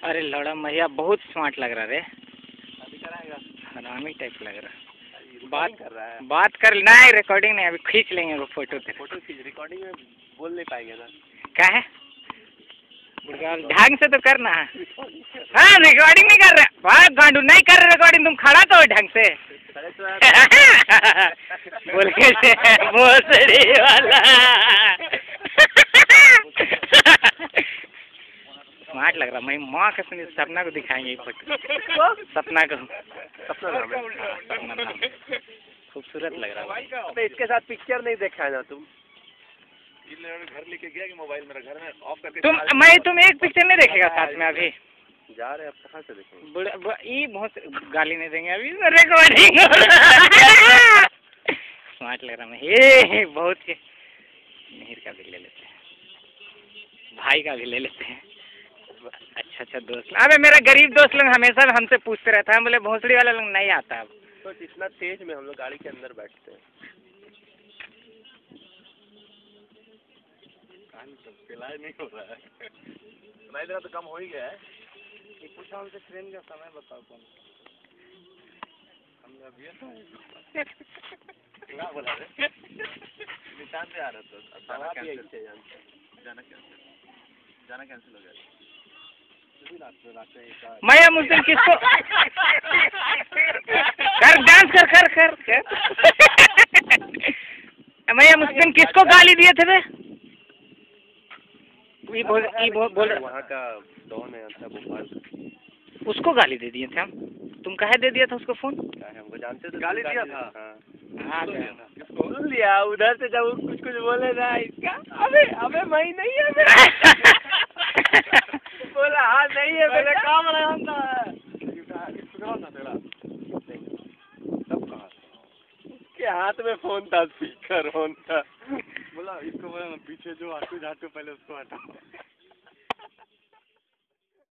अरे लौड़ा मैया बहुत स्मार्ट लग रहा रे। अभी कराएगा, हरामी टाइप लग रहा। बात कर रहा है। बात कर नहीं, रिकॉर्डिंग नहीं, अभी खींच लेंगे वो फोटो तेरे। फोटो खींच, रिकॉर्डिंग में बोल नहीं पाएंगे ना। क्या है ढंग से तो करना है। हाँ रिकॉर्डिंग नहीं कर रहे, वाह गांडू नहीं कर रहे रिकॉर्डिंग, तुम खड़ा तो ढंग से बोल के भोसड़ी वाला स्मार्ट लग रहा। मैं माँ के सुनी सपना को दिखाएंगे ये फोटो। सपना को, खूबसूरत लग रहा है। इसके साथ पिक्चर नहीं देखा है ना तुम? घर लेके गया कि मोबाइल मेरा घर में ऑफ करके तुम एक पिक्चर नहीं देखेगा साथ में अभी? जा रहे, अब कहाँ से देखेंगे? ये बहुत गाली नहीं देंगे अभी, रिकॉर्डिंग स्मार्ट लग रहा मैं। ये बहुत ही मिहिर का भी ले लेते हैं, भाई का भी ले लेते हैं। अच्छा अच्छा दोस्त, अबे मेरा गरीब दोस्त लोग हमेशा हमसे पूछते रहता है, बोले भोसड़ी वाला लोग नहीं आता। अब तो इतना तेज में हम लोग गाड़ी के अंदर बैठते हैं। इलाज नहीं हो रहा है, सुनाई दे रहा तो कम हो ही गया है। ये पूछा उनसे ट्रेन का समय बताओ कौन? क्या बोला रे? निशान पे आ रहा तो जाना कैंसिल हो गया। मैं उस दिन किसको कर डांस कर कर कर मैं उस दिन किसको गाली दिए थे बे? बोल वहाँ का डॉन है, अच्छा भोपाल, उसको गाली दे दिए थे हम। तुम कहे दे दिया था उसको फोन? हमको जानते तो गाली दिया था। हाँ किसको लिया उधर से, जब कुछ बोले ना इसका, अबे मैं नहीं है बोला हाँ नहीं है, मेरे काम रहा था तेरा के हाथ में फोन था, स्पीकर ऑन था। बोला इसको, बोला पीछे जो आटू झाटू पहले उसको हटाओ।